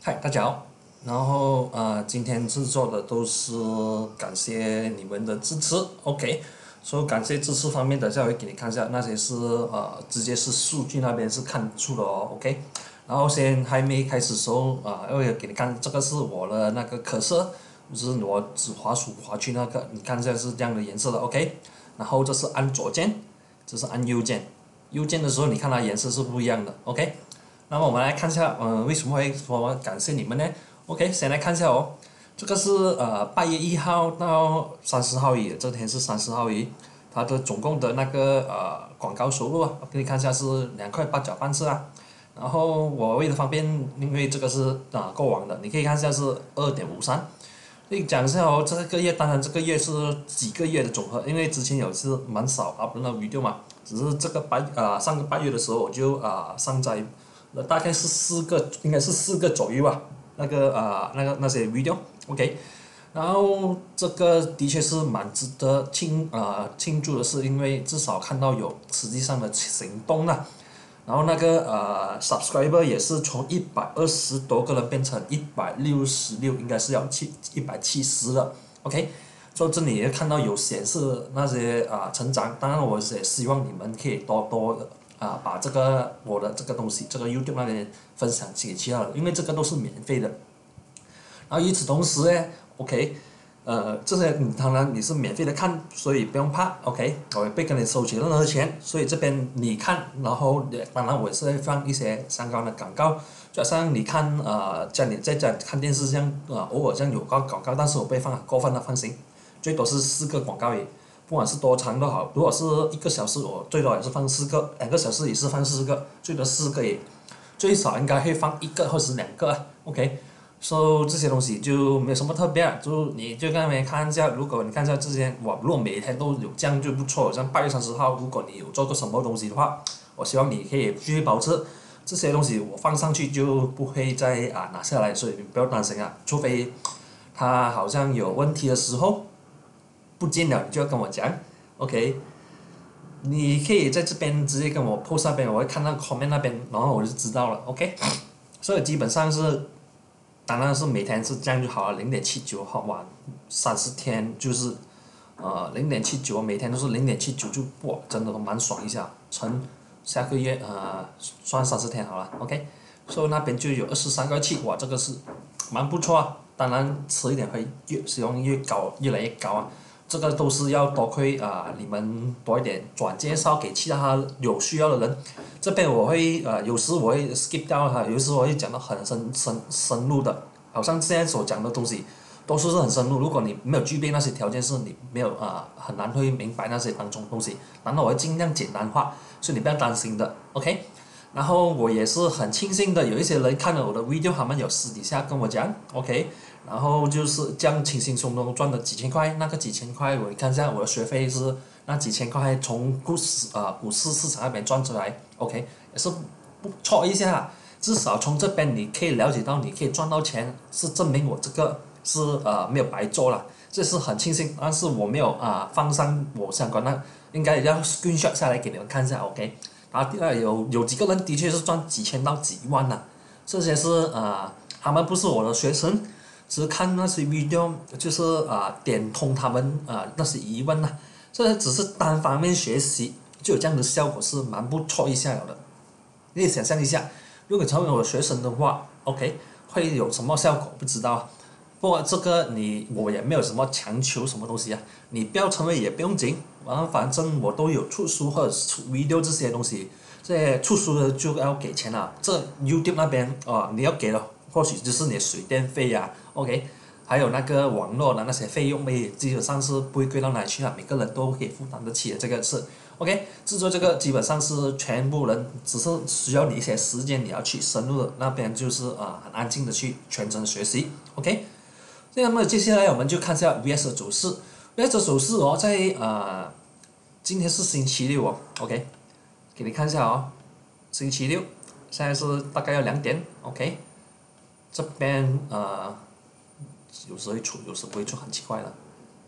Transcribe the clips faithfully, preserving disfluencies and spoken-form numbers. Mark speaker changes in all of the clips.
Speaker 1: 嗨，大家好。然后呃，今天制作的都是感谢你们的支持，OK。所以感谢支持方面的，下会给你看一下，那些是呃直接是数据那边是看出的哦，OK。然后先还没开始的时候啊，呃，要给你看这个是我的那个可色，就是我指滑鼠滑去那个，你看一下是这样的颜色的，OK。然后这是按左键，这是按右键，右键的时候你看它颜色是不一样的，OK。那么我们来看一下，呃，为什么会说感谢你们呢？OK，先来看一下哦，这个是呃八月一号到三十号而这天是三十号而它的总共的那个呃广告收入啊，给你看一下是两块八角半是啊。然后我为了方便，因为这个是啊过往的，你可以看一下是二点五三。你讲一下哦，这个月当然这个月是几个月的总和，因为之前有是蛮少 up 那 video 嘛，只是这个八啊、呃、上个八月的时候我就啊、呃、上载那大概是四个，应该是四个左右啊，那个啊、呃、那个那些 video，OK。然后这个的确是蛮值得庆啊、呃、庆祝的是，因为至少看到有实际上的行动了。然后那个呃 subscriber 也是从一百二十多个人变成一百六十六，应该是要七一百七十了，OK。所以这里也看到有显示那些啊、呃、成长，当然我也希望你们可以多多啊，把这个我的这个东西，这个 YouTube 那边分享给其他人，因为这个都是免费的。然后与此同时呢，OK，呃，这些你当然你是免费的看，所以不用怕，OK，我也不会跟你收取任何钱，所以这边你看，然后也当然我也是会放一些相关的广告，就好像你看呃，在你在家看电视这样啊、呃，偶尔这样有个广告，但是我不会放过分的，放心，最多是四个广告而已。不管是多长都好，如果是一个小时，我最多也是放四个，两个小时也是放四个，最多四个也，最少应该会放一个或是两个啊，OK。所以这些东西就没有什么特别啊，就你就在那边看一下，如果你看一下这些，哇，如果每天都有这样就不错。像八月三十号，如果你有做过什么东西的话，我希望你可以继续保持这些东西，我放上去就不会再啊拿下来，所以你不要担心啊，除非它好像有问题的时候。不见了你就要跟我讲，OK。你可以在这边直接跟我 post 那边，我会看到 comment 那边，然后我就知道了，OK。所以基本上是，当然是每天是这样就好了，零点七九好哇，三十天就是呃零点七九，每天都是零点七九就哇，真的蛮爽一下，乘下个月呃算三十天好了，OK。所以那边就有二十三个七，哇，这个是蛮不错啊。当然迟一点会越使用越高，越来越高啊。这个都是要多亏啊、呃、你们多一点转介绍给其他有需要的人。这边我会呃有时我会 skip 掉它，有时我会讲到很深深深入的，好像现在所讲的东西都是很深入。如果你没有具备那些条件，是你没有啊、呃、很难会明白那些当中东西。然后我会尽量简单化，所以你不要担心的，OK。然后我也是很庆幸的，有一些人看了我的 video，他们有私底下跟我讲，OK。然后就是这样轻轻松松赚了几千块，那个几千块我看一下我的学费是那几千块从股市啊、呃、股市市场那边赚出来，OK，也是不错一下，至少从这边你可以了解到你可以赚到钱，是证明我这个是呃没有白做了，这是很庆幸，但是我没有啊、呃、放上我相关的，应该要 screenshot 下来给你们看一下，OK。然后第二有有几个人的确是赚几千到几万的、啊，这些是呃他们不是我的学生。只是看那些 video，就是啊、呃、点通他们啊、呃、那些疑问呐、啊，这只是单方面学习就有这样的效果，是蛮不错一下的。你可以想象一下，如果成为我的学生的话，OK，会有什么效果？不知道。不过这个你我也没有什么强求什么东西啊，你不要成为也不用紧，然后反正我都有出书或者出 video 这些东西，这些出书的就要给钱了，这 YouTube 那边啊、呃、你要给了，或许就是你的水电费呀、啊、，OK。还有那个网络的那些费用呗，基本上是不会贵到哪里去啊，每个人都可以负担得起的，这个是 OK。制作这个基本上是全部人，只是需要你一些时间，你要去深入的那边就是啊、呃、很安静的去全程学习 OK。那么接下来我们就看一下 V S 的走势。V S 的走势哦，在呃今天是星期六哦，OK，给你看一下哦，星期六，现在是大概要两点，OK。这边呃有时会出，有时不会出，很奇怪的。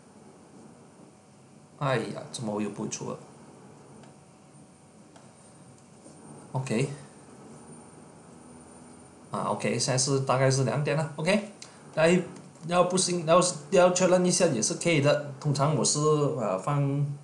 Speaker 1: 哎呀，怎么又不会出了？OK， 啊 OK， 现在是大概是两点了 OK， 来要不行要要确认一下也是可以的，通常我是呃放，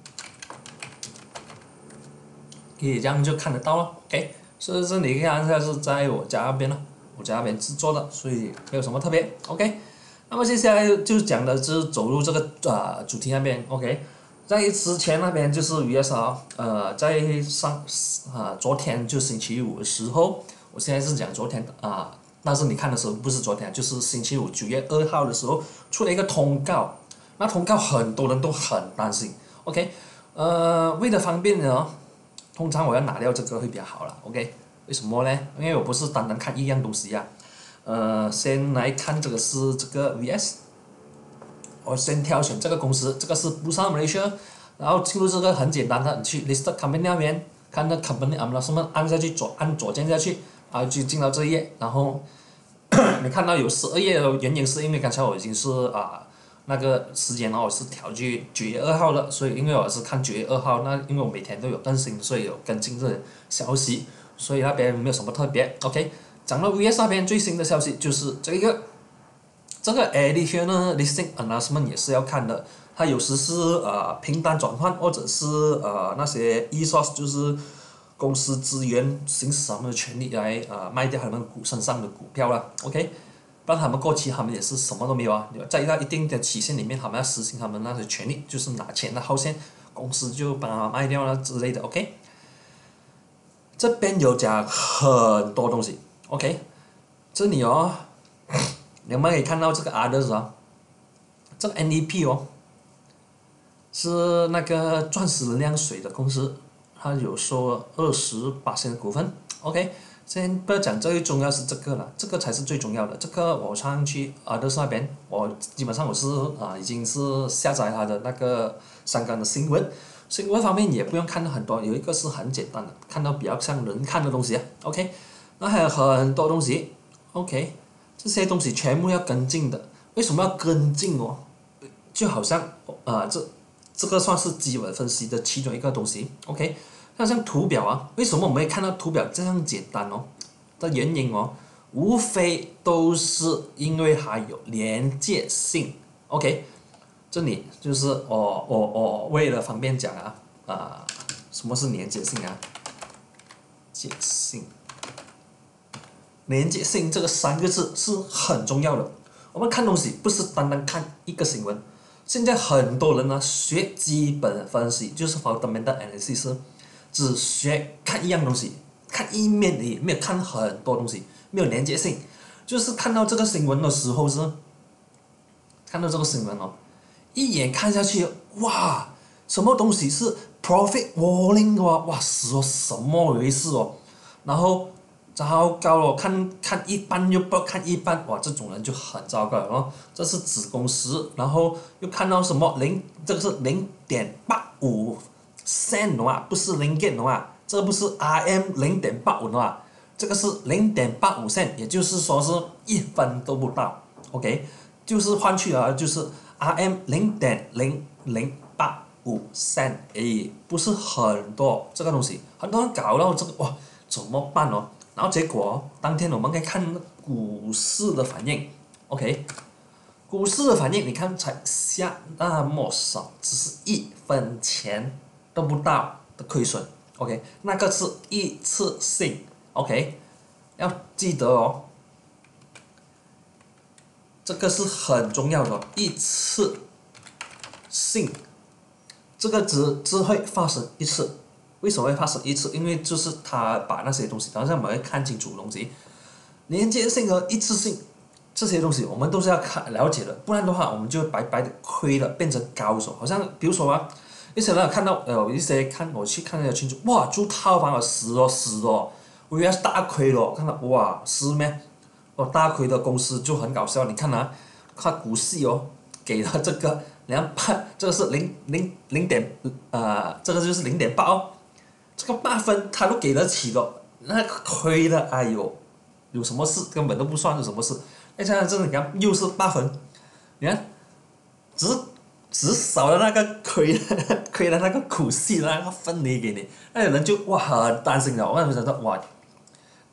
Speaker 1: 可以这样就看得到了 OK， 所以这里看一下是在我家那边了，我家那边制作的，所以没有什么特别 OK。那么接下来就讲的是走入这个啊、呃、主题那边 OK。在之前那边就是 V S 啊，呃，在上啊昨天就星期五的时候，我现在是讲昨天啊，但是你看的时候不是昨天，就是星期五九月二号的时候出了一个通告，那通告很多人都很担心 ，OK， 呃，为了方便呢，通常我要拿掉这个会比较好了 ，OK， 为什么呢？因为我不是单单看一样东西呀、啊，呃，先来看这个是这个 V S。我先挑选这个公司，这个是 Bursa Malaysia， 然后进入这个很简单的，你去 Listed Company 那边，看那 Company Announcement 按下去左按左键下去，然后就进到这一页，然后你看到有十二页的原因是因为刚才我已经是啊、那个时间哦我是调去九月二号的，所以因为我是看九月二号，那因为我每天都有更新，所以有跟进这些消息，所以那边没有什么特别 ，OK。讲到 V S 那边最新的消息就是这个。这个 additional listing announcement 也是要看的，它有时是呃凭单转换，或者是呃那些 E S O S 就是公司资源行使他们的权利来呃卖掉他们股身上的股票了 ，OK， 不然他们过期，他们也是什么都没有啊，在到一定的期限里面，他们要实行他们那些权利，就是拿钱的后线，公司就把它卖掉了之类的 ，OK。这边有讲很多东西 ，OK， 这里哦。你们可以看到这个 others 啊，这个 N E P 哦，是那个钻石能量水的公司，它有收二十八的股份。OK， 先不要讲最重要是这个了，这个才是最重要的。这个我上去 others 那边，我基本上我是啊已经是下载它的那个相关的新闻，新闻方面也不用看到很多，有一个是很简单的，看到比较像人看的东西啊。OK， 那还有很多东西。OK。这些东西全部要跟进的，为什么要跟进哦？就好像啊、呃，这这个算是基本分析的其中一个东西。OK， 那像图表啊，为什么我们会看到图表这样简单哦？的原因哦，无非都是因为它有连接性。OK， 这里就是我我我为了方便讲啊啊、呃，什么是连接性啊？接性。连接性这个三个字是很重要的。我们看东西不是单单看一个新闻，现在很多人呢学基本分析，就是 fundamental analysis， 只学看一样东西，看一面而已，没有看很多东西，没有连接性。就是看到这个新闻的时候是，看到这个新闻哦，一眼看下去，哇，什么东西是 profit warning 哇，哇，说什么回事哦，然后。糟糕了，看看一半又不看一半，哇，这种人就很糟糕了哦。这是子公司，然后又看到什么零，这个是零点八五 cent 的话，不是零 get 的话，这不是 R M 零点八五的话，这个是零点八五 cent，也就是说是一分都不到 ，OK， 就是换去啊，就是 R M 零点零零八五 cent， 哎，不是很多这个东西，很多人搞到这个哇，怎么办哦？然后结果当天我们可以看股市的反应 ，OK， 股市的反应你看才下那么少，只是一分钱都不到的亏损 ，OK， 那个是一次性 ，OK， 要记得哦，这个是很重要的，一次性，这个只只会发生一次。为什么会发生一次？因为就是他把那些东西，好像我们会看清楚的东西，连接性和一次性这些东西，我们都是要看了解的，不然的话，我们就白白的亏了，变成高手。好像比如说啊，一些人有看到呃，一些看我去看那个群主，哇，租套房了，死哦死哦，我以为是大亏了，看到哇是咩？哦，大亏的公司就很搞笑，你看啊，看股息哦，给了这个两八，这个是零零零点呃，这个就是零点八哦。这个八分他都给得起的，那亏了，哎呦，有什么事根本都不算是什么事。哎，现在这你看又是八分，你看，只是只少了那个亏了亏了那个苦息的那个分离给你，那有人就哇很担心了，我跟你讲说哇，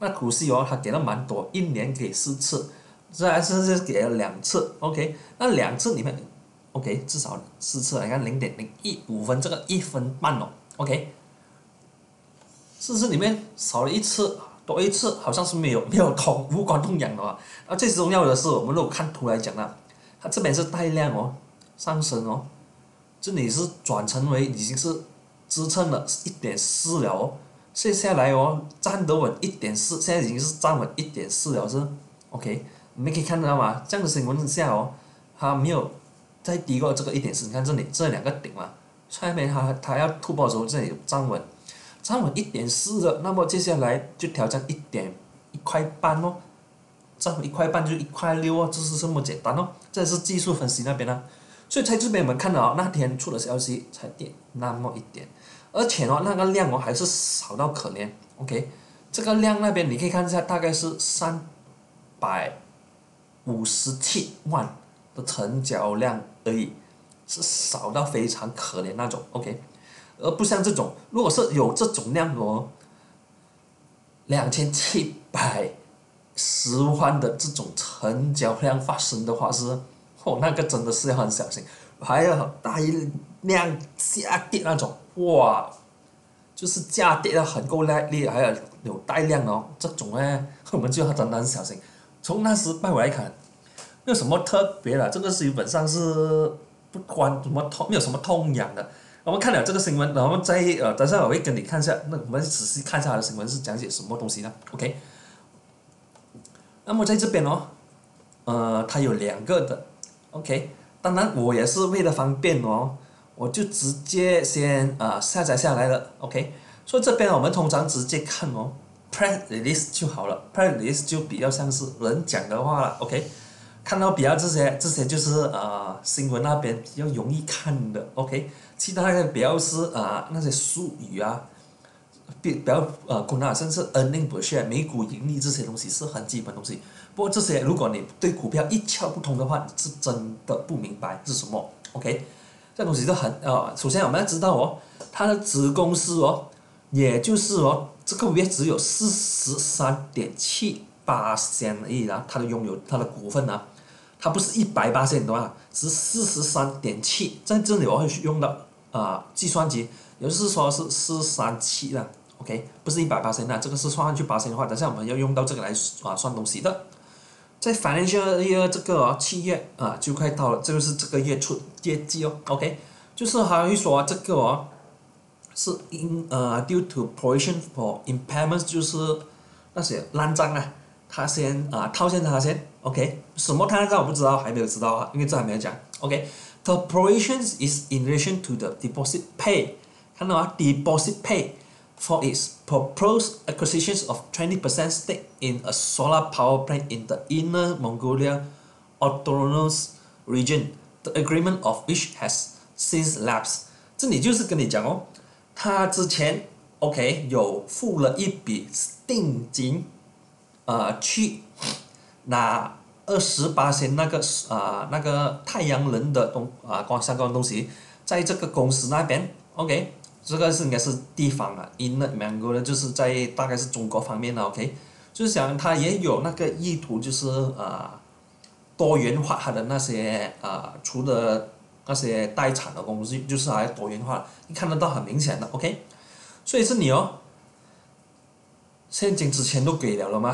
Speaker 1: 那股息哦，它给了蛮多，一年给四次，这还是是给了两次，OK，那两次里面 ，OK 至少四次，你看零点零一五分，这个一分半哦，OK，四次里面少了一次。多一次好像是没有没有通无关痛痒的啊，而最重要的是，我们如果看图来讲呢，它这边是带量哦，上升哦，这里是转成为已经是支撑了一点四了哦，接下来哦站得稳一点四，现在已经是站稳一点四了是 ，OK， 你们可以看到吗？这样的情况下哦，它没有再低过这个一点四，你看这里这两个顶嘛，下面它它要突破的时候这里有站稳。站稳一点四的，那么接下来就挑战一点一块半哦，站稳一块半就一块六哦，就是这么简单哦，这是技术分析那边啊，所以在这边我们看到那天出的消息才跌那么一点，而且哦那个量哦还是少到可怜 ，OK， 这个量那边你可以看一下，大概是三百五十七万的成交量而已，是少到非常可怜那种 ，OK。而不像这种，如果是有这种量哦，两千七百十万的这种成交量发生的话是，哦，那个真的是要很小心，还有大量下跌那种，哇，就是价跌的很够厉害，还有有带量哦，这种呢，我们就要真的很小心。从那时拜我来看，没有什么特别的，这个基本上是不关什么痛，没有什么痛痒的。我们看了这个新闻，然后再呃，等下我会跟你看一下，那我们仔细看一下它的新闻是讲解什么东西呢 ？OK。那么在这边哦，呃，它有两个的 ，OK。当然我也是为了方便哦，我就直接先啊、呃、下载下来了 ，OK。所以这边我们通常直接看哦 ，press release 就好了 ，press release 就比较像是人讲的话了 ，OK。看到比较这些这些就是呃新闻那边比较容易看的 ，OK， 其他的比较是啊、呃、那些术语啊，比比较呃困难，甚至 earning per share 每股盈利这些东西是很基本东西。不过这些如果你对股票一窍不通的话，你是真的不明白是什么 ，OK， 这东西就很呃，首先我们要知道哦，它的子公司哦，也就是哦这个月只有四十三点七八仙而已啦，它的拥有它的股份啊。它不是一百八千多啊，是四十三点七，在这里我会用到啊、呃、计算机，也就是说是四三七啦 ，OK， 不是一百八千啦，这个是算上去八千的话，等下我们要用到这个来啊算东西的。在 financial year 这个哦七月啊就快到了，这就是这个月出业绩哦 ，OK， 就是还会说这个哦是因呃 due to provision for impairments 就是那些烂账啊。他先啊套现他先 ，OK， 什么摊账我不知道，还没有知道啊，因为这还没有讲 ，OK。The provisions is in relation to the deposit pay， 看到吗 ？Deposit pay for its proposed acquisitions of twenty percent stake in a solar power plant in the Inner Mongolia Autonomous Region，the agreement of which has since lapsed。这里就是跟你讲哦，他之前 OK 有付了一笔定金。呃，去拿二十八仙那个啊、呃、那个太阳能的东啊关相关东西，在这个公司那边 ，OK， 这个是应该是地方啊 ，Inner Mongolia 就是在大概是中国方面的 OK， 就是讲他也有那个意图，就是啊、呃、多元化他的那些啊、呃、除了那些待产的公司，就是还多元化，你看得到很明显的 OK， 所以是你哦。现金之前都给了了吗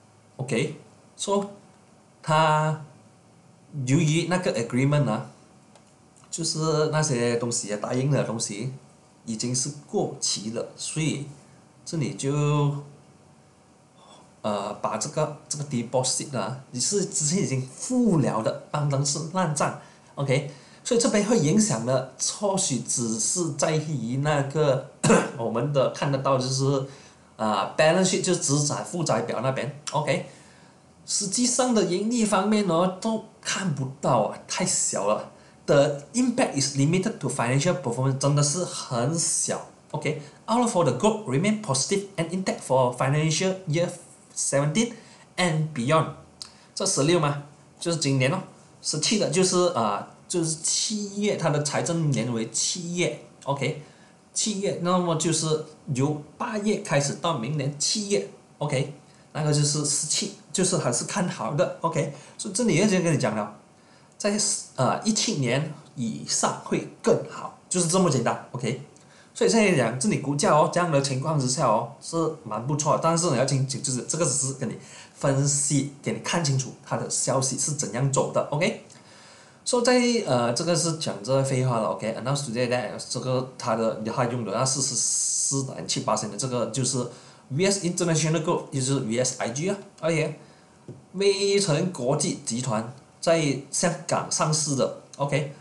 Speaker 1: ？OK， 说、so, 他由于那个 agreement 啊，就是那些东西啊答应的东西已经是过期了，所以这里就呃把这个这个 deposit 啊，你是之前已经付了的，当当是烂账 ，OK， 所以这边会影响的，或许只是在于那个我们的看得到就是。啊 balance sheet 就是资产负债表那边 ，OK， 实际上的盈利方面呢都看不到啊，太小了。The impact is limited to financial performance， 真的是很小。OK，outlook for the group remain positive and intact for financial year seventeen and beyond。这十六嘛，就是今年哦，十七的就是啊、呃，就是七月，它的财政年为七月 ，OK。七月，那么就是由八月开始到明年七月 ，OK， 那个就是士气，就是还是看好的 ，OK。所以这里已经跟你讲了，在呃一七年以上会更好，就是这么简单 ，OK。所以现在讲这里股价哦这样的情况之下哦是蛮不错的，但是你要清楚就是这个只是跟你分析，给你看清楚它的消息是怎样走的 ，OK。所以在呃这个是讲这废话了 ，OK。Announce today that 这个它的它用的那四十四点七八的这个就是 V S International Group， 就是 V S I G 啊，OK。微城国际集团在香港上市的 ，OK。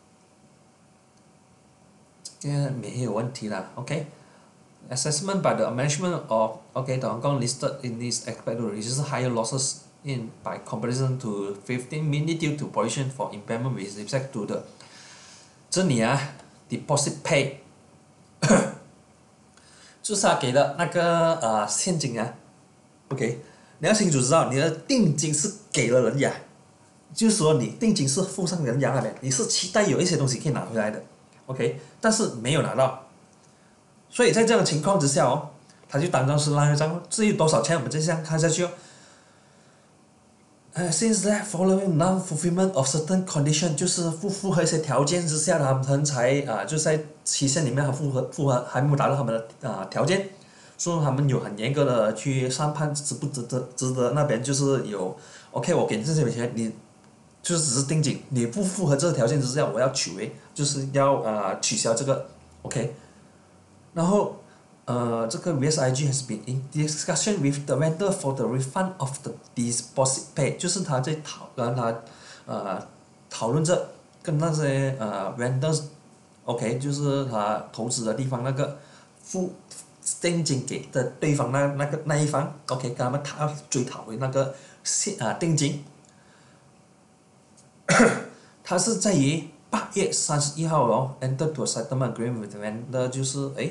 Speaker 1: 这个没有问题啦 ，OK。Assessment by the management of OK the Hong Kong listed in this expect to register higher losses in by comparison to fifteen mainly due to provision for impairment with respect to the 这里啊 deposit pay 就是他给的那个呃现金啊 ，OK。你要清楚知道你的定金是给了人家，就是说你定金是付上人家那边，你是期待有一些东西可以拿回来的 ，OK， 但是没有拿到，所以在这样的情况之下哦，他就当成是烂账，至于多少钱我们就这样看下去哦。呃 ，since that following non-fulfillment of certain condition， 就是不符合一些条件之下，他们才啊、呃、就在期限里面还符合符合还没有达到他们的啊、呃、条件。所以他们有很严格的去审判值不值得，值得那边就是有 ，OK， 我给你这些钱，你就是只是定金，你不符合这个条件之下，我要取回，就是要呃取消这个 ，OK。然后呃这个 V S I G has been in discussion with the vendor for the refund of the deposit pay， 就是他在讨跟他呃讨论着跟那些呃 vendors，OK， 就是他投资的地方那个付。定金给的对方那那个那一方 ，OK， 跟他们讨追讨回那个现啊定金，它是在于八月三十一号哦 ，enter to a settlement agreement with the vendor， 就是诶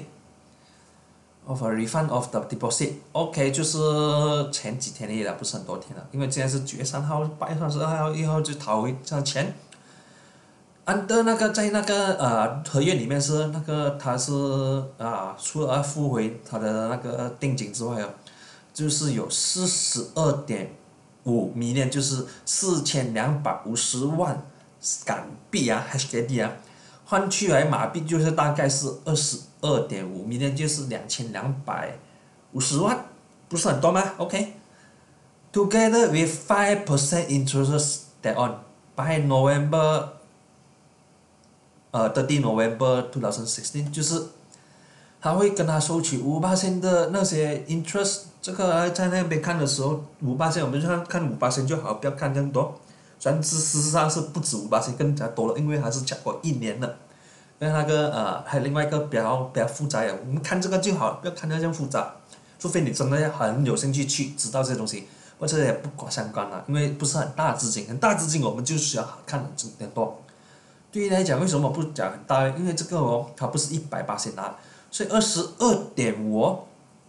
Speaker 1: of a refund of the deposit，OK， 就是前几天而已啦，不是很多天了，因为现在是九月三号，八月三十二号以后就讨回这钱。安德那个在那个呃合约里面是那个他是啊、呃、除了要付回他的那个定金之外哦，就是有四十二点五 million， 就是四千两百五十万港币啊 ，H K D 啊，换去来马币就是大概是二十二点五 million， 就是两千两百五十万，不是很多吗 ？OK。Together with five percent interest that on by November。呃 ，thirty November two thousand sixteen， 就是他会跟他收取五%的那些 interest， 这个在那边看的时候五%我们就看看五%就好，不要看更多。虽然事实上是不止五%，更加多了，因为它是超过一年了。因为那个呃还有另外一个比较比较复杂的，我们看这个就好，不要看那样复杂。除非你真的要很有兴趣去知道这些东西，或者也不管相关了，因为不是很大资金，很大资金我们就需要看很多。对于来讲，为什么不讲很大？因为这个哦，它不是一百八十拿，所以二十二点五哦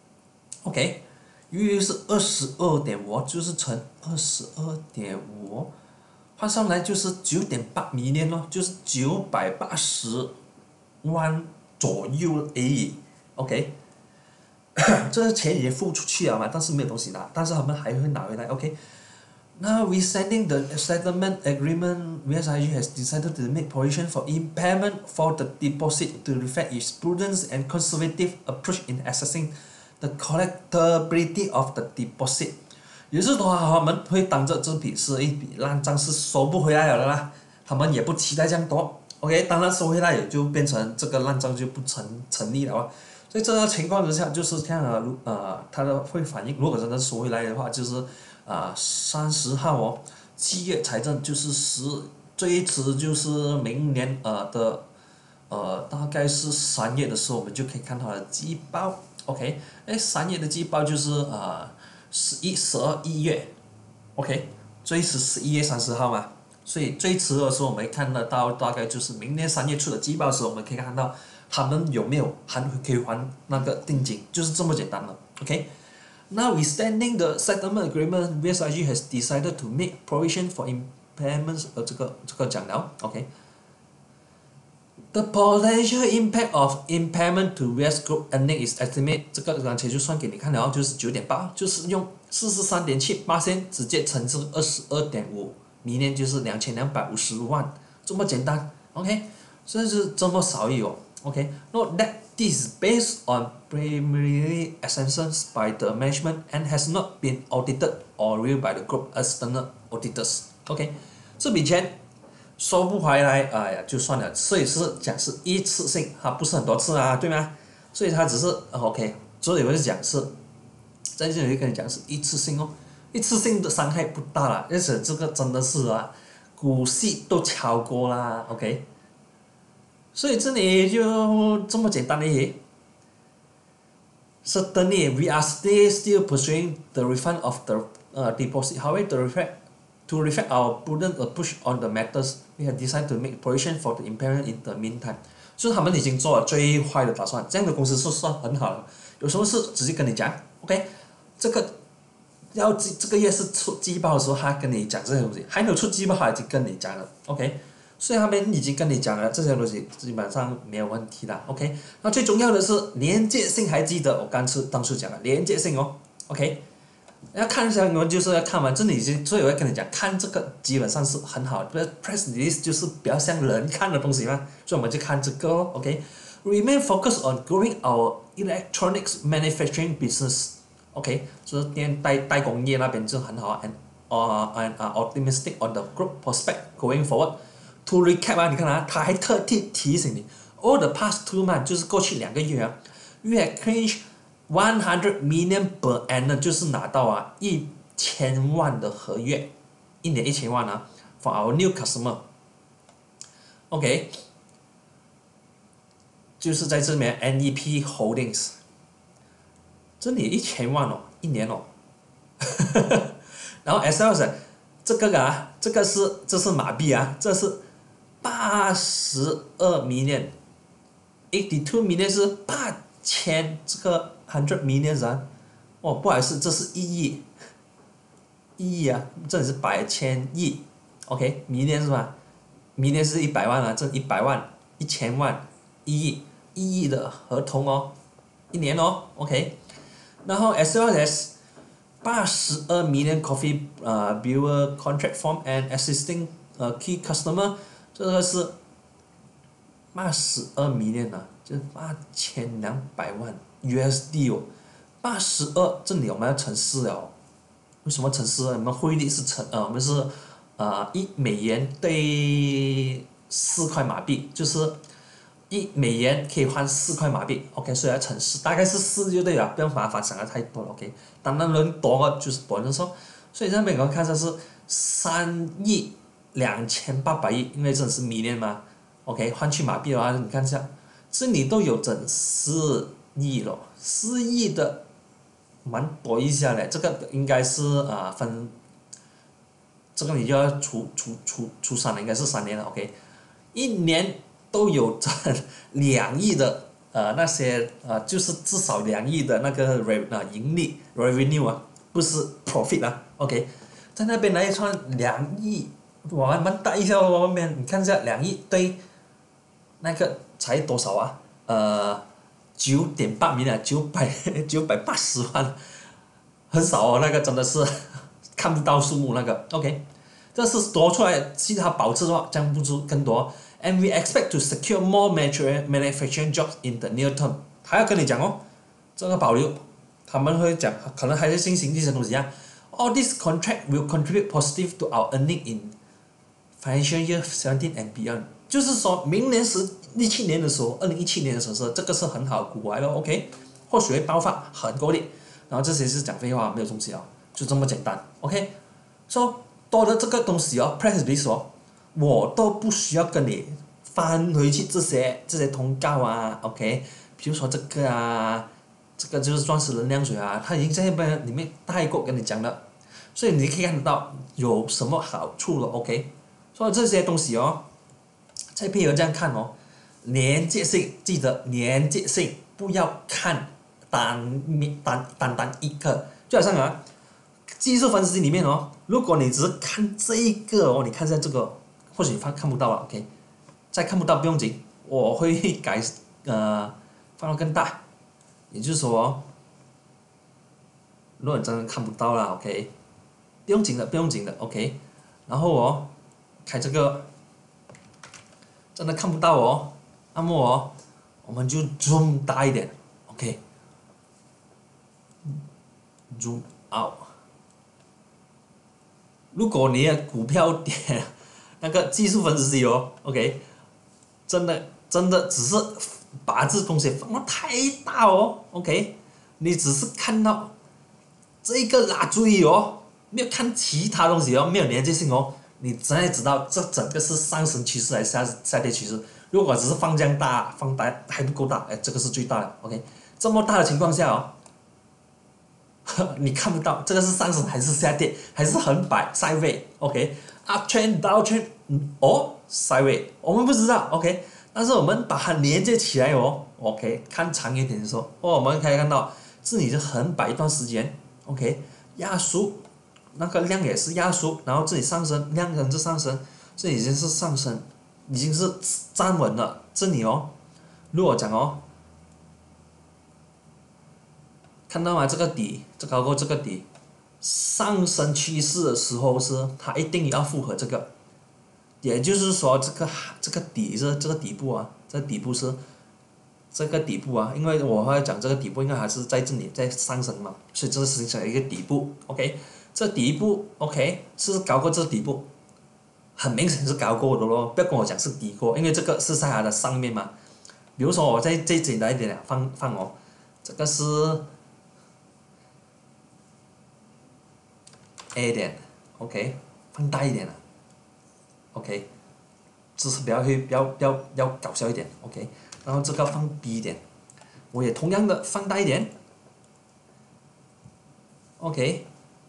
Speaker 1: ，OK， 由于是二十二点五，就是乘二十二点五，换上来就是九点八 million 咯，就是九百八十万左右而已 ，OK， 这个钱已经付出去了嘛，但是没有东西拿，但是他们还会拿回来 ，OK。Now, rescinding the settlement agreement, V S I G has decided to make provision for impairment for the deposit to reflect its prudence and conservative approach in assessing the collectability of the deposit。也就是说，他们会当着这笔是一笔烂账，是收不回来了的啦。他们也不期待这样多 ，OK， 当然收回来也就变成这个烂账就不成成立了。所以这个情况之下，就是看啊，呃，它的会反映，如果真的收回来的话，就是。啊，三十号哦，七月财政就是十，最迟就是明年呃的，呃大概是三月的时候，我们就可以看它的季报 ，OK， 哎，三月的季报就是呃十一、十二、一月 ，OK， 最迟十一月三十号嘛，所以最迟的时候我们看得到大概就是明年三月初的季报的时候，我们可以看到他们有没有还可以还那个定金，就是这么简单的 ，OK。Notwithstanding the settlement agreement, V S I G has decided to make provision for impairments 呃这个这个讲了 ，OK。The potential impact of impairment to V S Group earning is estimated 这个刚才就算给你看了，就是九点八，就是用四十三点七八千直接乘至二十二点五，明年就是两千两百五十万，这么简单 ，OK， 这是这么少亿哦 ，OK，Note that this is based on preliminary assumptions by the management and has not been audited or reviewed by the group external auditors，OK， 这笔钱收不回来，哎呀就算了，所以是讲是一次性，它不是很多次啊，对吗？所以它只是 OK， 所以我就讲是。在这里跟你讲是一次性哦，一次性的伤害不大啦，而且这个真的是啊，股息都超过啦 ，OK， 所以这里就这么简单的嘢。Certainly, we are still still pursuing the refund of the uh, deposit. However, to reflect to reflect our prudent approach on the matters, we have decided to make provision for the impairment in the meantime. 就是他们已经做了最坏的打算，这样的公司是算很好的。有什么事直接跟你讲 ，OK。这个要这个月是出季报的时候，他跟你讲这些东西，还没有出季报，他已经跟你讲了 ，OK， 所以他们已经跟你讲了这些东西，基本上没有问题啦 ，OK。那最重要的是连接性，还记得我刚初当初讲了连接性哦 ，OK。要看一下，我们就是要看完这里已经，所以我要跟你讲，看这个基本上是很好的 ，press release 就是比较像人看的东西嘛，所以我们就看这个哦 ，OK。Remain focused on growing our electronics manufacturing business。OK， 就是电代代工业那边就很好 ，and uh and are optimistic on the group prospect going forward. To recap 啊，你看啊，他还特地提醒你 ，all the past two months 就是过去两个月啊 ，we have clinched one hundred million per annum 就是拿到啊一千万的合约，一年一千万啊 ，for our new customer。OK， 就是在这边 N E P Holdings。这里一千万哦，一年哦，然后 S L S 这个啊，这个是这是马币啊，这是八十二 million，eighty two million 是八千，这个 hundred million 啊，哦不好意思，这是一亿，一亿啊，这里是百千亿 ，OK， million 是吧 ？million 是一百万啊，这一百万，一千万，一亿，一亿的合同哦，一年哦 ，OK。然后 as well as 八十二 million coffee 呃 brewer contract form and existing 呃 key customer， 这个是八十二 million 啊，就是八千两百万 U S D 哦，八十二这里我们要乘四了，为什么乘四？我们汇率是乘呃我们是呃一美元对四块马币，就是一美元可以换四块马币 ，OK， 所以要乘四，大概是四就对了，不用麻烦想的太多了 ，OK。当然人多了就是不能说，所以这边我们看下是三亿两千八百亿，因为这是 million 嘛 ，OK， 换去马币的话，你看一下，这里都有整四亿了，四亿的蛮多一下嘞，这个应该是啊、呃、分，这个你就要除除除除三了，应该是三年了 ，OK， 一年。都有挣两亿的呃那些呃就是至少两亿的那个 re 啊盈利 revenue 啊，不是 profit 啊 ，OK， 在那边来一串两亿，哇蛮大一下哦，外面你看一下两亿对那个才多少啊？呃九点八million啊，九百九百八十万，很少哦，那个真的是看不到数目那个 ，OK， 这是多出来，其他保持的话，将不出更多。And we expect to secure more manufacturing jobs in the near term。还要跟你讲哦，这个保留，他们会讲，可能还是进行这些东西啊。All this contract will contribute positive to our earning in financial year seventeen and beyond。就是说明年十一七年的时候，二零一七年的时候，这个是很好的股来了 ，OK， 或许会爆发很够力。然后这些是讲废话，没有东西啊，就这么简单 ，OK。说多的这个东西哦 ，press release 哦。我都不需要跟你翻回去这些这些通告啊 ，OK， 比如说这个啊，这个就是钻石能量水啊，它已经在那边里面带过跟你讲了，所以你可以看得到有什么好处了 ，OK， 所以这些东西哦，再配合这样看哦，连接性记得连接性，不要看单面单单单一个，就好像啊，技术分析里面哦，如果你只是看这一个哦，你看一下这个。或许看看不到了 ，OK， 再看不到不用紧，我会改呃放到更大，也就是说， 如果你真的看不到啦 ，OK， 不用紧的，不用紧的 ，OK， 然后哦，开这个，真的看不到哦，那么哦，我们就 zoom 大一点 ，OK，zoom out。如果你的股票点那个技术分析哦 ，OK， 真的真的只是把这东西放得太大哦 ，OK， 你只是看到这个拉注意哦，没有看其他东西哦，没有连接性哦，你真的知道这整个是上升趋势还是下下跌趋势。如果只是放这样大，放大还不够大，哎，这个是最大的 ，OK， 这么大的情况下哦。你看不到这个是上升还是下跌，还是横摆 sideways，OK，up trend down trend，嗯哦 sideways，我们不知道 OK， 但是我们把它连接起来哦 ，OK， 看长一点的时候，哦，我们可以看到这里是横摆一段时间 ，OK， 压缩那个量也是压缩，然后这里上升，量跟着上升，这已经是上升，已经是站稳了，这里哦，如果讲哦。看到吗？这个底，这高过这个底，上升趋势的时候是它一定要符合这个，也就是说这个这个底是这个底部啊，这个底部是这个底部啊，因为我会讲这个底部应该还是在这里在上升嘛，所以这是形成一个底部 ，OK， 这底部 OK 是高过这底部，很明显是高过的咯，不要跟我讲是低过，因为这个是在它的上面嘛，比如说我再再简单一点放放哦，这个是。A 点 ，OK， 放大一点了 ，OK， 姿势不要去，不要不要要搞笑一点 ，OK， 然后这个放 B 点，我也同样的放大一点 ，OK，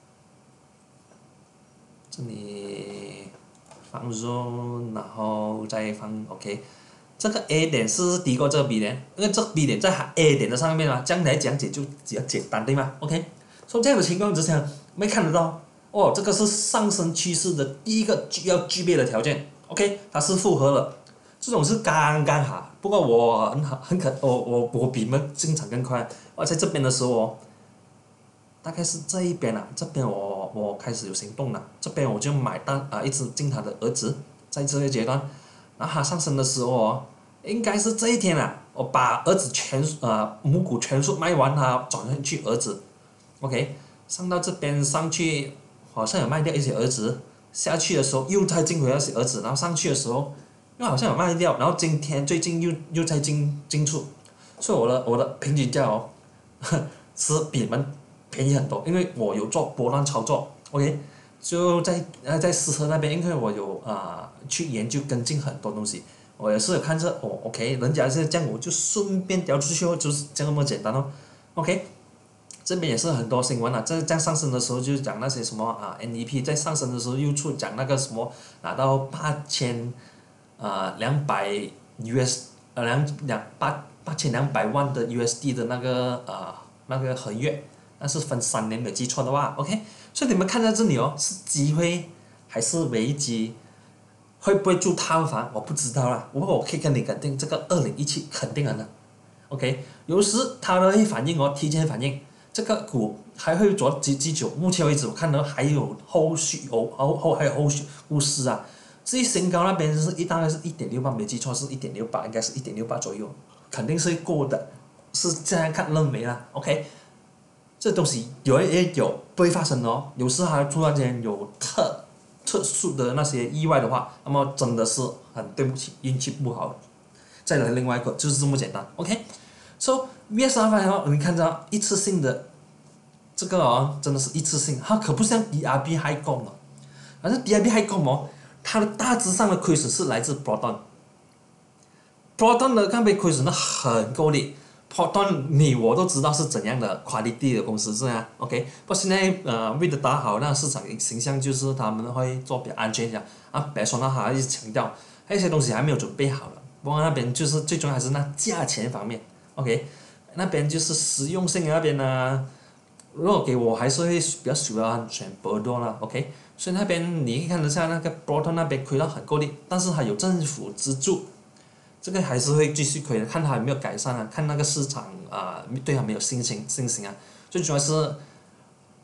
Speaker 1: 这里放 zone， 然后再放 OK， 这个 A 点是低过这个 B 点，因为这个 B 点在 A 点的上面嘛，这样来讲解就比较简单对吗 ？OK， 所以这样的情况之下，没看得到。哦，这个是上升趋势的第一个具要具备的条件 ，OK， 它是符合了，这种是刚刚好。不过我很好，很可，我我我比你们进场更快。我在这边的时候哦，大概是这一边啊，这边我我开始有行动了，这边我就买单啊，一直进他的儿子，在这个阶段，然后他上升的时候哦，应该是这一天啊，我把儿子全啊母股全数卖完，他转上去儿子 ，OK， 上到这边上去。好像有卖掉一些儿子，下去的时候又再进回那些儿子，然后上去的时候又好像有卖掉，然后今天最近又又在进进出，所以我的我的平均价哦，是比你们便宜很多，因为我有做波段操作 ，OK， 就在呃在思科那边，因为我有啊、呃、去研究跟进很多东西，我也是有看着哦 ，OK， 人家是这样，我就顺便掉出去哦，就是这么简单哦 ，OK。这边也是很多新闻啊，在在上升的时候就讲那些什么啊 N E P 在上升的时候又出讲那个什么拿到八千啊两百 U S 呃两两八八千两百万的 U S D 的那个啊那个合约，那是分三年没记错的话 ，OK， 所以你们看到这里哦，是机会还是危机？会不会住套房？我不知道啦，不过我可以跟你肯定，这个二零一七肯定的 ，OK， 有时它会反应哦，提前反应。这个股还会做几几久？目前为止我看到还有后续哦，后后还有后续故事啊。至于新高那边是一大概是一点六八，没记错是一点六八，应该是一点六八左右，肯定是过的，是这样看认为啦。OK， 这东西有也有不会发生的哦，有时还突然间有特特殊的那些意外的话，那么真的是很对不起，运气不好。再来另外一个就是这么简单 ，OK。So V S R 哦，你看到一次性的这个哦，真的是一次性，它可不像 D R B High Com 哦，反正 D R B High Com 哦，它的大致上的亏损是来自 Proton，Proton 的那边亏损的很够力 ，Proton 你我都知道是怎样的 quality 的公司是啊 ，OK， 不过现在呃为了打好那市场形象，就是他们会做比较安全一点啊，别说那还一直强调，还有一些东西还没有准备好了，不过那边就是最重要还是那价钱方面 ，OK。那边就是实用性那边呢，如果给我还是会比较喜欢选博多啦 ，OK， 所以那边你可以看得下那个博多那边亏到很够力，但是还有政府资助，这个还是会继续亏的，看它有没有改善啊，看那个市场啊、呃、对它没有信心信心啊，最主要是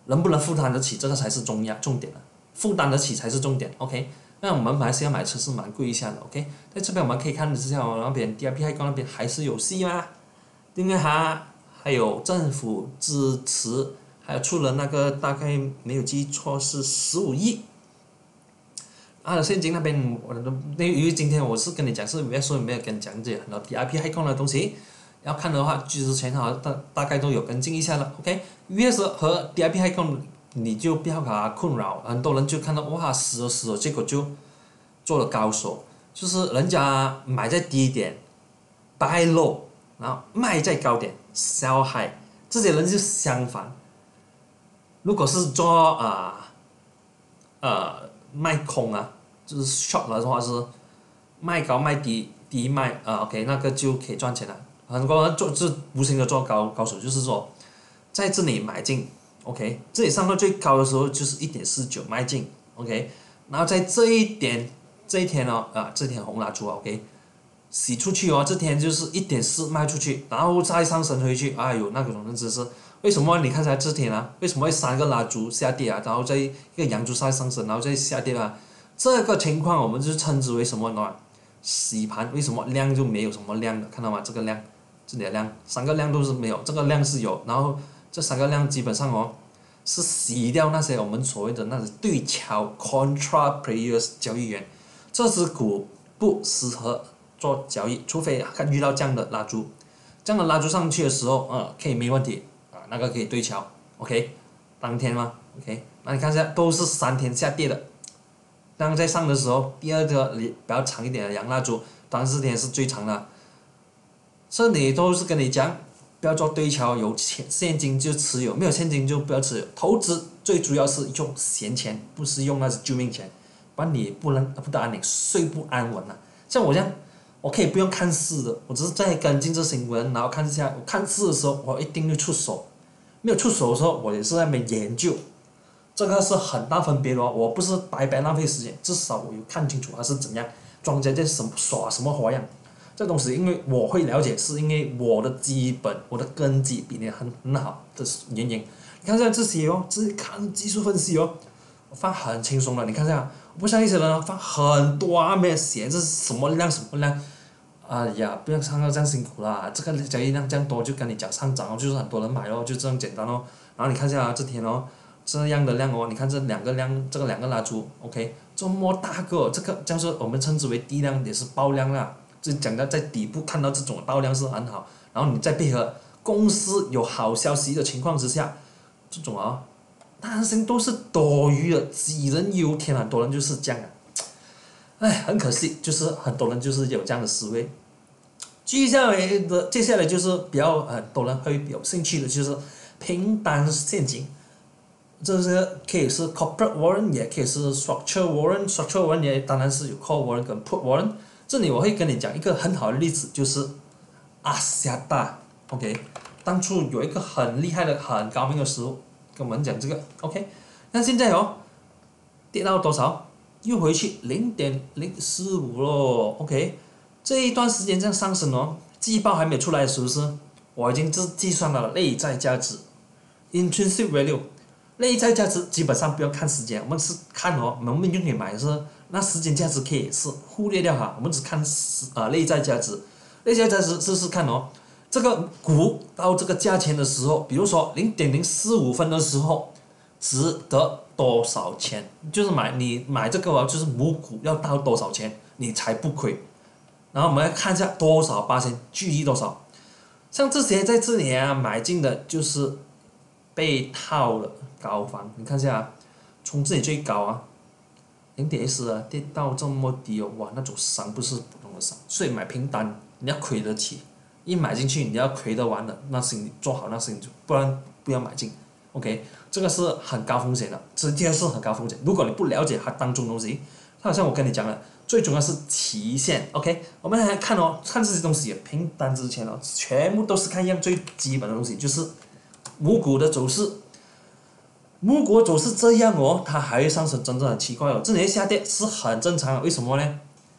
Speaker 1: 能不能负担得起，这个才是重要重点了，负担得起才是重点 ，OK。那我们马来西亚买车是蛮贵一下的 ，OK。在这边我们可以看的是像那边 D I P 海港那边还是有戏吗？因为它还有政府支持，还有出了那个大概没有记错是十五亿。啊，现金那边我都，因为今天我是跟你讲是没有说没有跟你讲解很多 D I P 海港的东西，要看的话之前好像大大概都有跟进一下了 ，OK。U S 和 D I P 海港你就不要给它困扰，很多人就看到哇死了死了，结果就做了高手，就是人家买在低点 ，buy low， 然后卖在高点 ，sell high， 这些人就相反。如果是做啊呃。呃卖空啊，就是 short 的话是卖高卖低，低卖啊 ，OK， 那个就可以赚钱了。很多人做就是无形的做高高手，就是说在这里买进 ，OK， 这里上到最高的时候就是一点四九卖进 ，OK， 然后在这一点这一天哦啊，这天红蜡烛 OK， 洗出去哦，这天就是一点四卖出去，然后再上升回去，哎呦那种真的是。为什么你看下这天啊？为什么会三个蜡烛下跌啊？然后再一个阳烛再上升，然后再下跌啊？这个情况我们就称之为什么呢？洗盘。为什么量就没有什么量的？看到吗？这个量，这里的量，三个量都是没有，这个量是有。然后这三个量基本上哦，是洗掉那些我们所谓的那种对敲 contra players 交易员，这只股不适合做交易，除非看遇到这样的蜡烛，这样的蜡烛上去的时候，呃，可以没问题。那个可以对敲 ，OK， 当天吗 ？OK， 那你看一下，都是三天下跌的。当在上的时候，第二个比较长一点的洋蜡烛，当然四天是最长的。这里都是跟你讲，不要做对敲，有钱现金就持有，没有现金就不要持有。投资最主要是用闲钱，不是用那些救命钱，不然你不能不然你睡不安稳啊。像我这样。我可以不用看市的，我只是在跟进这新闻，然后看一下。我看市的时候，我一定会出手；没有出手的时候，我也是在那边研究。这个是很大分别的哦，我不是白白浪费时间，至少我有看清楚它是怎样，庄家在什么耍什么花样。这东西因为我会了解，是因为我的基本、我的根基比你很很好的原因。你看一下这些哦，这看技术分析哦，我放很轻松的，你看一下，我不像一些人放很多啊，没有写这是什么量什么量。哎呀，不要上到这样辛苦啦！这个交易量这样多，就跟你讲上涨哦，就是很多人买咯，就这样简单哦。然后你看一下啊，这天哦，这样的量哦，你看这两个量，这个两个蜡烛 ，OK， 这么大个，这个叫做我们称之为低量，也是爆量啦。就讲到在底部看到这种爆量是很好，然后你再配合公司有好消息的情况之下，这种啊，担心都是多余的，杞人忧天，很多人就是这样啊。唉，很可惜，就是很多人就是有这样的思维。接下来的接下来就是比较很多人会有兴趣的，就是平单陷阱。这是可以是 corporate warrant， 也可以是 structure warrant。structure warrant 也当然是有 call warrant 跟 put warrant。这里我会跟你讲一个很好的例子，就是阿夏达 ，OK， 当初有一个很厉害的、很高明的师傅跟我们讲这个 ，OK， 那现在哦，跌到多少？又回去零点零四五咯 ，OK， 这一段时间这样上升哦，季报还没出来是不是？我已经计计算了内在价值 ，intrinsic value， 内在价值基本上不用看时间，我们是看哦，我们就可以买是那时间价值可以是忽略掉哈，我们只看时啊内在价值，内在价值试试看哦，这个股到这个价钱的时候，比如说零点零四五分的时候，值得多少钱？就是买你买这个哦，就是母股要到多少钱你才不亏？然后我们来看一下多少八千，距离多少？像这些在这里啊买进的，就是被套了高方。你看一下，从这里最高啊，零点一四啊，跌到这么低哦，哇，那种伤不是普通的伤。所以买平单你要亏得起，一买进去你要亏得完的，那心理做好那事情，不然不要买进。OK， 这个是很高风险的，直接是很高风险。如果你不了解它当中东西，好像我跟你讲的，最重要是期限。OK， 我们来看哦，看这些东西，平单之前哦，全部都是看一样最基本的东西，就是母股的走势。母股走势这样哦，它还会上升，真的很奇怪哦。这里下跌是很正常的，为什么呢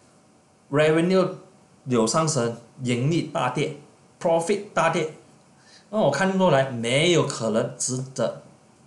Speaker 1: ？Revenue 有上升，盈利大跌 ，profit 大跌。那我看过来没有可能值得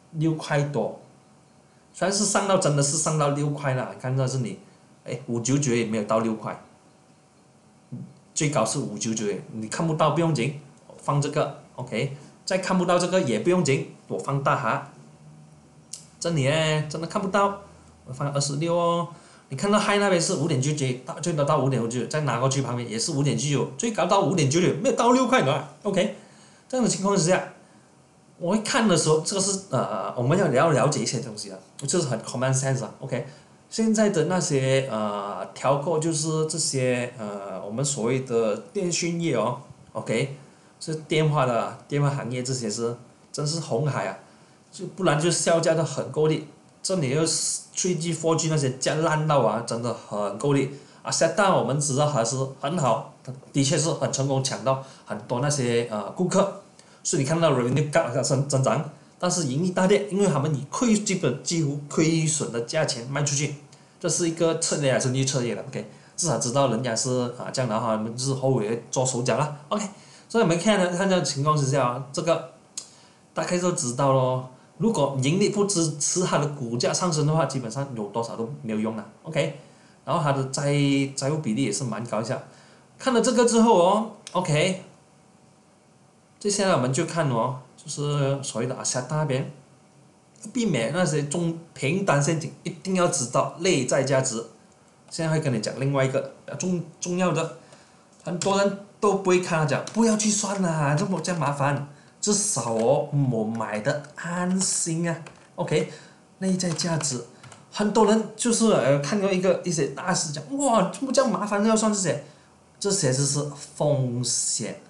Speaker 1: 六块多，虽然是上到真的是上到六块了，看到这里，哎，五九九也没有到六块，最高是五九九，你看不到不用紧，放这个 OK， 再看不到这个也不用紧，我放大哈，这里呢真的看不到，我放二十六哦。你看到 high 那边是五点九九，到最多到五点九九，再拿过去旁边也是五点九九，最高到五点九九，没有到六块的 ，OK， 这样的情况之下，我会看的时候，这个是呃我们要要了解一些东西啊，这是很 common sense 啊 ，OK， 现在的那些呃调购就是这些呃我们所谓的电讯业哦 ，OK， 是电话的电话行业这些是真是红海啊，就不然就销价的很够力。这里又是 三 G、四 G 那些价烂到啊，真的很够力啊！下单我们知道还是很好，的确是很成功抢到很多那些呃顾客，所以你看到 revenue 高增增长，但是盈利大跌，因为他们以亏基本几乎亏损的价钱卖出去，这是一个策略还是逆策略了 ？OK， 至少知道人家是啊这样的话，我们日后也做手脚了 OK， 所以我们看呢，看这情况之下，这个大概就知道咯。如果盈利不支持它的股价上升的话，基本上有多少都没有用了 ，OK。然后它的债债务比例也是蛮高一下。看了这个之后哦 ，OK。接下来我们就看哦，就是所谓的阿夏那边，避免那些中平单陷阱，一定要知道内在价值。现在会跟你讲另外一个比较重重要的，很多人都不会看，他讲不要去算啦，这么这样麻烦。至少哦，我买的安心啊 ，OK， 内在价值，很多人就是呃看到一个一些大师讲，哇，这么这样麻烦都要算这些，这些就是风险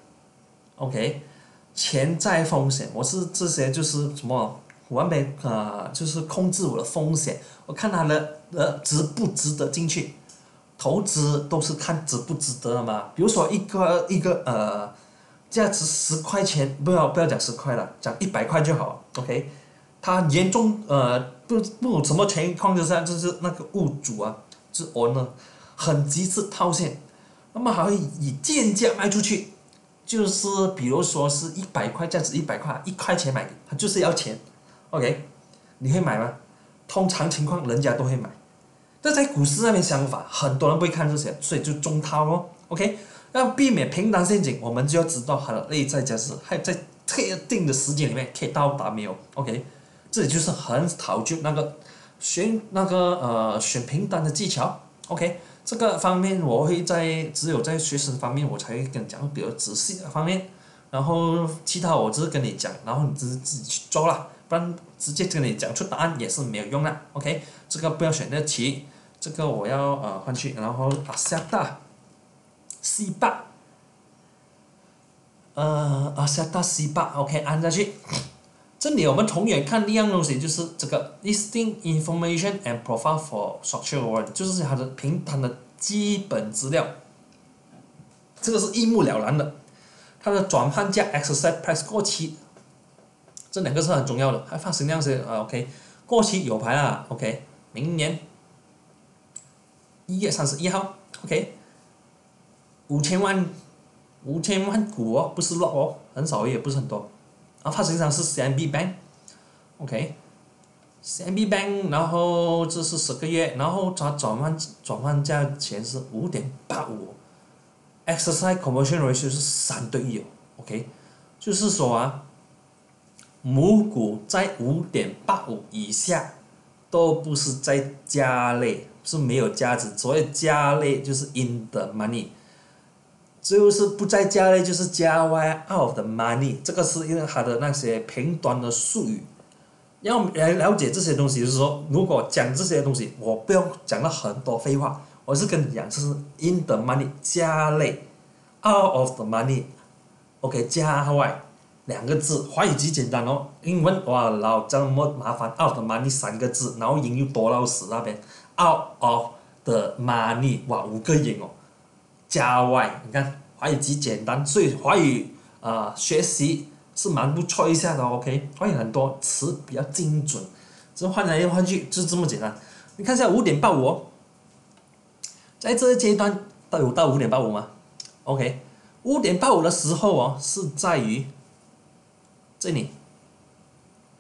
Speaker 1: ，OK， 潜在风险，我是这些就是什么完美呃就是控制我的风险，我看它的呃值不值得进去，投资都是看值不值得的嘛，比如说一个一个呃。价值十块钱，不要不要讲十块了，讲一百块就好 ，OK。他严重呃不不什么情况之下，就是那个物主啊，就是 owner， 很极致套现，那么还会以贱价卖出去，就是比如说是一百块价值一百块，一块钱买，他就是要钱 ，OK， 你会买吗？通常情况人家都会买，但在股市那边相反，很多人不会看这些，所以就中套咯 ，OK。要避免平单陷阱，我们就要知道它的内在价值，还在特定的时间里面可以到达没有 ？OK， 这里就是很考究那个选那个呃选平单的技巧。OK， 这个方面我会在只有在学生方面我才会跟你讲比较仔细的方面，然后其他我只是跟你讲，然后你只是自己去做啦，不然直接跟你讲出答案也是没有用的。OK， 这个不要选择题，这个我要呃换去，然后啊下大。C 八，呃，啊，下到 C 八 ，OK， 按下去。这里我们同样看一样东西，就是这个 listing information and profile for structured warrant， 就是它的平摊的基本资料。这个是一目了然的。它的转换价 exercise price 过期，这两个是很重要的。还发行量是啊 OK， 过期有牌啦 OK， 明年一月三十一号 OK。五千万，五千万股哦，不是 lot 哦，很少也不是很多。然后发行商是 C I M B Bank，OK，C I M B Bank， 然后这是十个月，然后它转换转换价钱是五点八五 ，exercise conversion ratio 是三对一哦 ，OK， 就是说啊，母股在五点八五以下，都不是在家内，是没有价值。所谓家内就是 in the money。就是不在家内，就是家外 out of the money， 这个是因为它的那些平端的术语。要来了解这些东西，就是说，如果讲这些东西，我不用讲了很多废话，我是跟你讲，就是 in the money 家内 ，out of the money，OK， 家外两个字，华语极简单哦，英文哇老这么麻烦 ，out of the money 三个字，然后音又多到死那边 ，out of the money 哇五个音哦。家外，你看华语极简单，所以华语啊、呃、学习是蛮不错一下的 ，OK， 华语很多词比较精准，只是换来换去就这么简单。你看一下五点八五哦，在这个阶段到有到五点八五吗 ？OK， 五点八五的时候哦是在于这里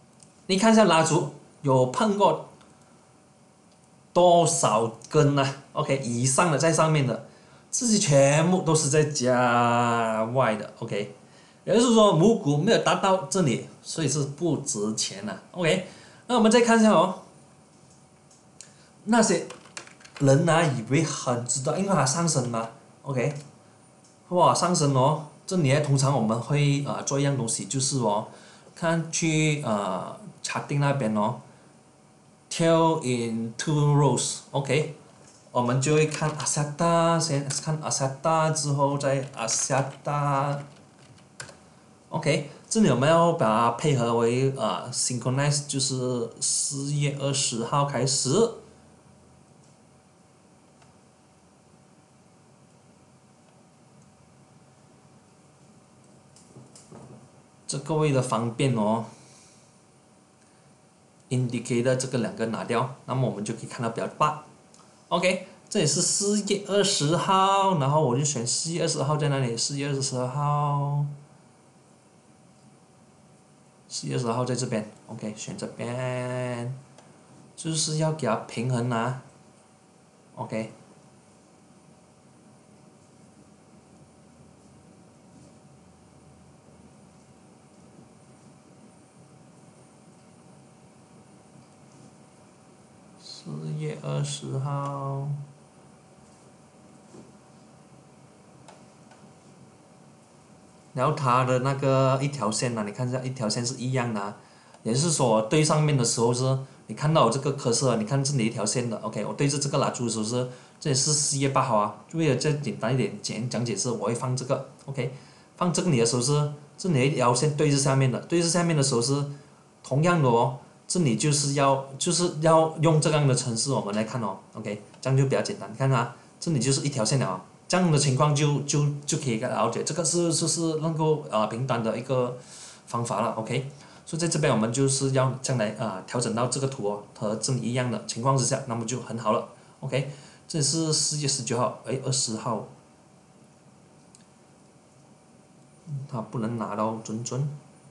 Speaker 1: 你看一下蜡烛有碰过多少根呢、啊、？OK， 以上的在上面的，这些全部都是在加外的。OK， 也就是说母股没有达到这里，所以是不值钱的。OK， 那我们再看一下哦，那些人啊以为很知道，因为它上升嘛。OK， 哇，上升哦，这里呢通常我们会啊、呃、做一样东西，就是哦，看去呃查定那边哦。Tail in two rows，OK， 我们就会看阿萨达，先看阿萨达之后再阿萨达 ，OK， 这里我们要把它配合为啊、呃、synchronize， 就是四月二十号开始。这个为了方便哦 ，indicator 这个两个拿掉，那么我们就可以看到比较大。OK， 这里是四月二十号，然后我就选四月二十号在哪里？四月二十号，四月二十号在这边。OK， 选这边，就是要给它平衡啊。OK。四月二十号，然后它的那个一条线呢、啊，你看一下，一条线是一样的、啊，也就是说我对上面的时候是，你看到我这个科色，你看这里一条线的 ，OK， 我对着这个蜡烛的时候是，这里是四月八号啊，为了再简单一点简讲解是，我会放这个 ，OK， 放这个里的时候是，这里一条线对着下面的，对着下面的时候是，同样的哦。这里就是要就是要用这样的程式我们来看哦 ，OK， 这样就比较简单。你看啊，这里就是一条线了啊，这样的情况就就就可以了解，这个是就是能够呃平单的一个方法了 ，OK。所以在这边我们就是要将来啊、呃、调整到这个图哦和这里一样的情况之下，那么就很好了 ，OK。这里是四月十九号，哎，二十号，它不能拿到准准。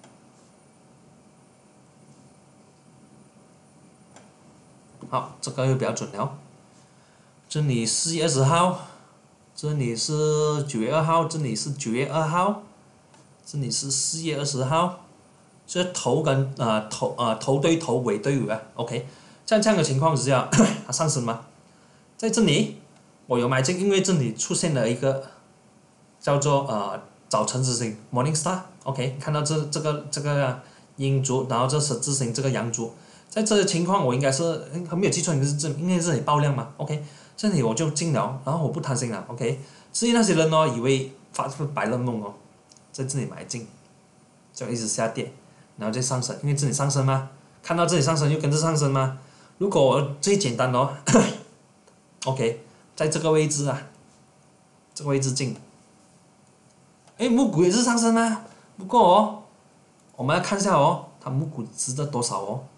Speaker 1: 好，这个又比较准了。这里四月二十号，这里是九月二号，这里是九月二号，这里是四月二十号，这头跟啊、呃、头啊、呃、头对头尾对尾啊 ，OK。像这样的情况之下，它上升吗？在这里我有买进，因为这里出现了一个叫做呃早晨之星 （Morning Star），OK， 看到这这个这个阴烛，然后这十字星这个阳烛。在这个情况，我应该是没有记错，应该是这，应该是这里爆量嘛 ，OK， 这里我就进了，然后我不贪心了 ，OK。至于那些人哦，以为发是白日梦哦，在这里买进，就一直下跌，然后再上升，因为这里上升嘛，看到这里上升就跟着上升嘛。如果我最简单哦，OK， 在这个位置啊，这个位置进，哎，母股也是上升啊，不过哦，我们要看一下哦，它母股值得多少哦。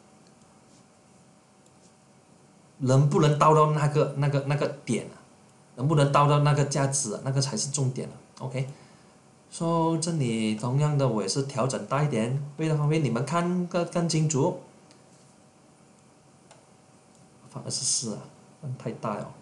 Speaker 1: 能不能到到那个那个那个点啊？能不能到到那个价值啊？那个才是重点啊 OK，说、so, 这里同样的我也是调整大一点，为了方便你们看个更清楚。放二十四啊，太大了。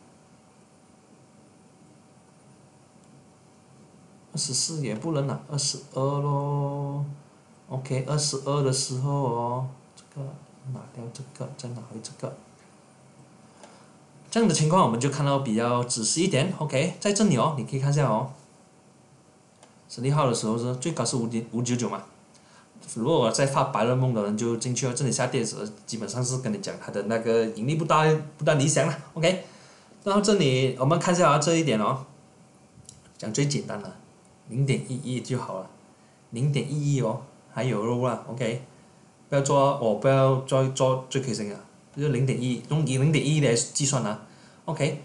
Speaker 1: 二十四也不能啊，二十二咯。OK， 二十二的时候哦，这个拿掉这个，再拿回这个。这样的情况我们就看到比较仔细一点 ，OK， 在这里哦，你可以看一下哦，十六号的时候是最高是五点五九九嘛，如果我在发白日梦的人就进去了，这里下跌时基本上是跟你讲它的那个盈利不大不大理想了 ，OK， 然后这里我们看一下这一点哦，讲最简单的，零点一一就好了，零点一一哦，还有肉啊 ，OK， 不要做我不要做做最开心啊。就是零点一，用以零点一来计算啊 ，OK，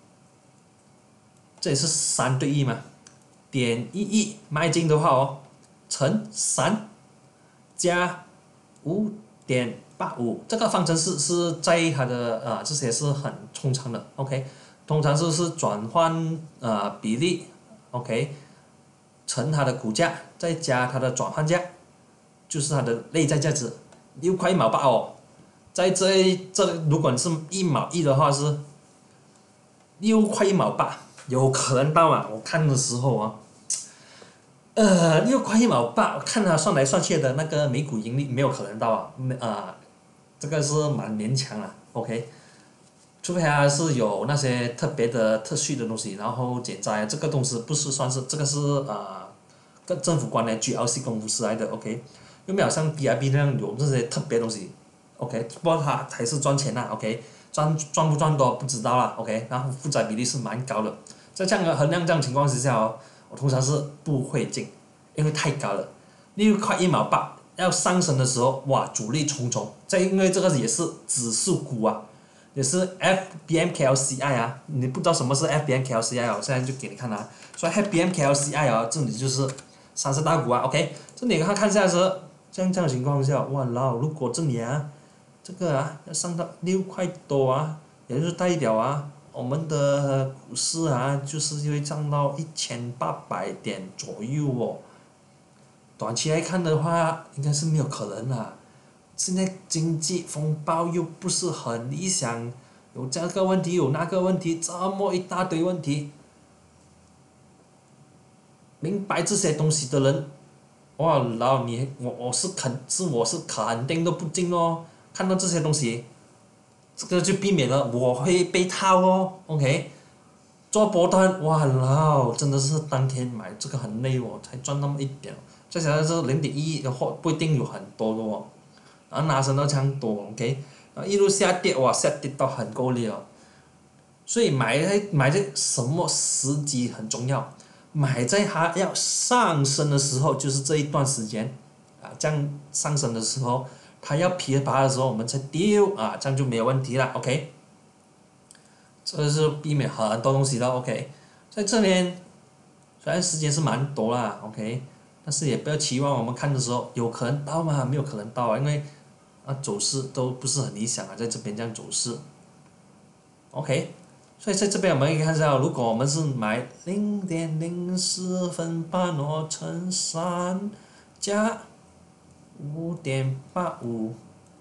Speaker 1: 这里是三对一嘛，点一一卖进的话哦，乘三加五点八五，这个方程式是在它的啊、呃、这些是很通常的 ，OK， 通常就是转换啊、呃、比例 ，OK， 乘它的股价再加它的转换价，就是它的内在价值。 六块一毛八哦，在这这如果你是一毛一的话是六块一毛八，有可能到啊？我看的时候啊，呃，六块一毛八，看它算来算去的那个每股盈利没有可能到啊，没啊、这个是蛮勉强了 ，OK。除非它是有那些特别的特许的东西，然后减灾，这个东西不是算是这个是啊，跟政府关联 G L C 公司来的 ，OK。又没有像 B I B 那样有这些特别东西，OK。不过它还是赚钱啦 ，OK。赚赚不赚多不知道啦 ，OK。然后负债比例是蛮高的，在这样的衡量这样情况之下哦，我通常是不会进，因为太高了，六块一毛八要上升的时候，哇，阻力重重。再因为这个也是指数股啊。也是 F B M K L C I 啊，你不知道什么是 F B M K L C I 哦，现在就给你看啊。所以 F B M K L C I 啊，这里就是三十大股啊 ，OK。这里看看一下是这样这样的情况下，哇老，如果这里啊，这个啊要上到六块多啊，也就是代表啊，我们的股市啊就是会涨到一千八百点左右哦。短期来看的话，应该是没有可能啦。现在经济风暴又不是很理想，有这个问题有那个问题，这么一大堆问题，明白这些东西的人，哇老你我我是肯是我是肯定都不进哦，看到这些东西，这个就避免了我会被套哦 ，OK。做波段，哇老真的是当天买这个很累哦，才赚那么一点，再加上是零点一的话不一定有很多的哦。然后拿升到这样多 ，OK， 然后一路下跌，哇，下跌到很够力了。所以买在买在什么时机很重要，买在它要上升的时候，就是这一段时间，啊，这样上升的时候，它要噼里啪啦的时候，我们才丢啊，这样就没有问题了 ，OK。这是避免很多东西的 ，OK。在这边，虽然时间是蛮多啦 ，OK， 但是也不要期望我们看的时候有可能到吗？没有可能到啊，因为。啊，走势都不是很理想啊，在这边这样走势，OK，所以在这边我们可以看一下，如果我们是买零点零四分半哦乘三加五点八五，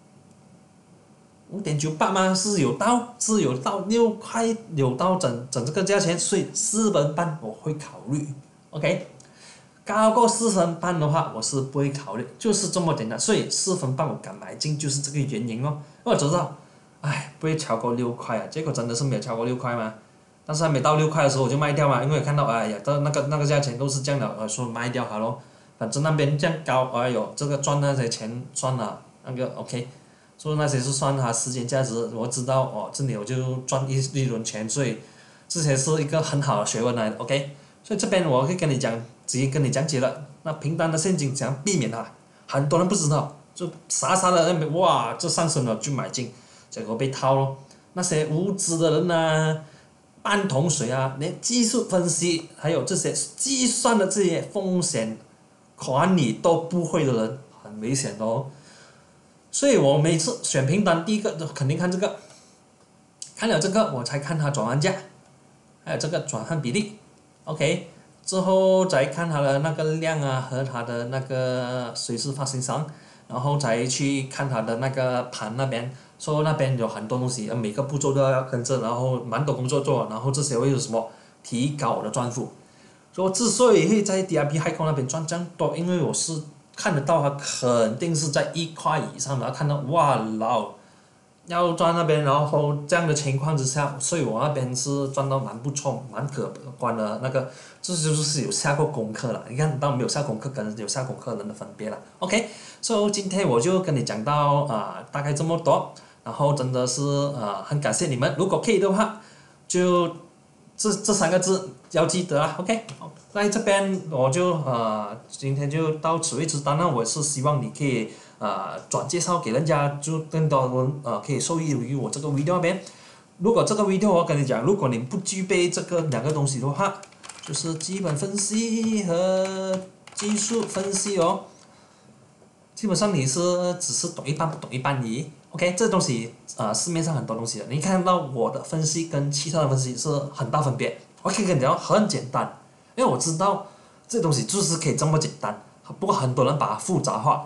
Speaker 1: 五点九八吗？是有到，是有到六块，有到整整这个价钱，所以四分半我会考虑，OK。高过四分半的话，我是不会考虑，就是这么简单。所以四分半我敢买进，就是这个原因哦。因为我知道，唉，不会超过六块啊。结果真的是没有超过六块嘛。但是还没到六块的时候我就卖掉嘛，因为看到哎呀，到那个那个价钱都是这样的，呃，说卖掉好咯。反正那边这样高，哎呦，这个赚那些钱算了，那个 OK，所以那些是算它时间价值，我知道哦，这里我就赚一一轮钱，所以这些是一个很好的学问来的 OK。所以这边我会跟你讲，直接跟你讲解了。那平单的陷阱怎样避免它？很多人不知道，就傻傻的那边哇，这上升了就买进，结果被套咯。那些无知的人呐、啊，半桶水啊，连技术分析还有这些计算的这些风险管理都不会的人，很危险的哦。所以我每次选平单，第一个肯定看这个，看了这个我才看它转换价，还有这个转换比例。OK， 之后再看它的那个量啊和它的那个随时发行商，然后再去看它的那个盘那边，说那边有很多东西，每个步骤都要跟着，然后蛮多工作做，然后这些会有什么提高我的赚幅。所以我之所以会在 D I B 海控那边赚这样多，因为我是看得到它肯定是在一块以上，然后看到哇老。要赚那边，然后这样的情况之下，所以我那边是赚到蛮不错、蛮可观的那个，这就是有下过功课了。你看，当没有下功课跟有下功课人的分别了。OK， 所以今天我就跟你讲到啊、呃，大概这么多，然后真的是啊、呃，很感谢你们。如果可以的话，就这这三个字要记得啊。OK， 在这边我就呃，今天就到此为止。当然，我是希望你可以。啊、呃，转介绍给人家，就更多人呃可以受益于我这个 video 那边。如果这个 video 我跟你讲，如果你不具备这个两个东西的话，就是基本分析和技术分析哦。基本上你是只是懂一半不懂一半而已。OK， 这东西啊、呃、市面上很多东西的，你看到我的分析跟其他的分析是很大分别。我可以跟你讲很简单，因为我知道这东西就是可以这么简单，不过很多人把它复杂化。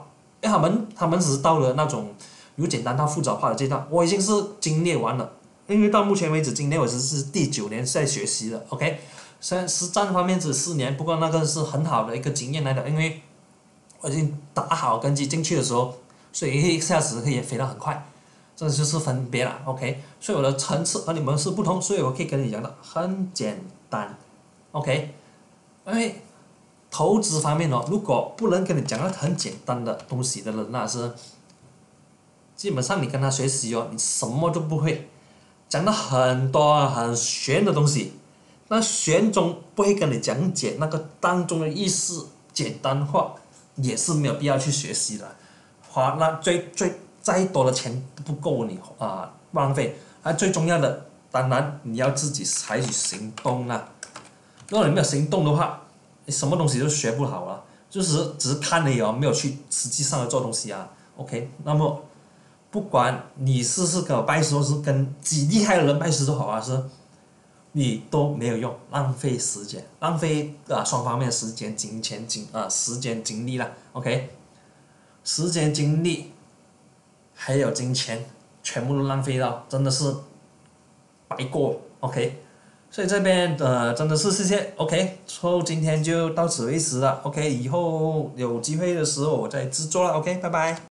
Speaker 1: 因为他们他们只是到了那种由简单到复杂化的阶段，我已经是经历完了，因为到目前为止，今年我只是第九年在学习了 ，OK， 虽然实战方面只四年，不过那个是很好的一个经验来的，因为我已经打好根基进去的时候，所以一下子可以飞得很快，这就是分别了 ，OK， 所以我的层次和你们是不同，所以我可以跟你讲的很简单 ，OK， 因为投资方面哦，如果不能跟你讲到很简单的东西的人，那是基本上你跟他学习哦，你什么都不会，讲到很多很玄的东西，那玄中不会跟你讲解那个当中的意思简单化，也是没有必要去学习的，花那最最再多的钱都不够你啊、呃、浪费，啊最重要的，当然你要自己采取行动啦，如果你没有行动的话，你什么东西都学不好了，就是只是看而已哦，没有去实际上的做东西啊。OK， 那么不管你是是跟我拜师，或是跟几厉害的人拜师都好啊，是，你都没有用，浪费时间，浪费啊双方面的时间、金钱、精啊时间、精力啦。OK，时间、精力还有金钱，全部都浪费到，真的是白过。OK。所以这边呃真的是谢谢 ，OK， so 今天就到此为止了 ，OK， 以后有机会的时候我再制作了 ，OK， 拜拜。